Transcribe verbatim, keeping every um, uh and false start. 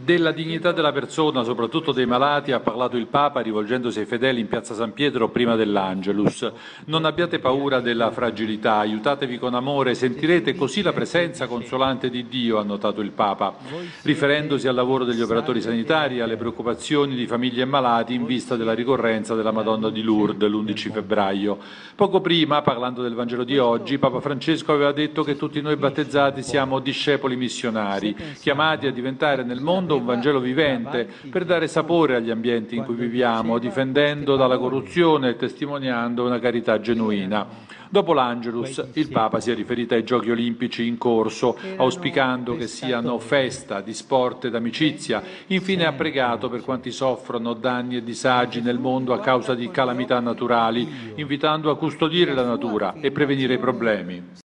Della dignità della persona, soprattutto dei malati, ha parlato il Papa rivolgendosi ai fedeli in piazza San Pietro prima dell'Angelus. Non abbiate paura della fragilità, aiutatevi con amore, sentirete così la presenza consolante di Dio, ha notato il Papa, riferendosi al lavoro degli operatori sanitari e alle preoccupazioni di famiglie e malati in vista della ricorrenza della Madonna di Lourdes l'undici febbraio. Poco prima, parlando del Vangelo di oggi, Papa Francesco aveva detto che tutti noi battezzati siamo discepoli missionari, chiamati a diventare nel mondo un Vangelo vivente per dare sapore agli ambienti in cui viviamo, difendendo dalla corruzione e testimoniando una carità genuina. Dopo l'Angelus, il Papa si è riferito ai Giochi Olimpici in corso, auspicando che siano festa di sport ed amicizia. Infine ha pregato per quanti soffrono danni e disagi nel mondo a causa di calamità naturali, invitando a custodire la natura e prevenire i problemi.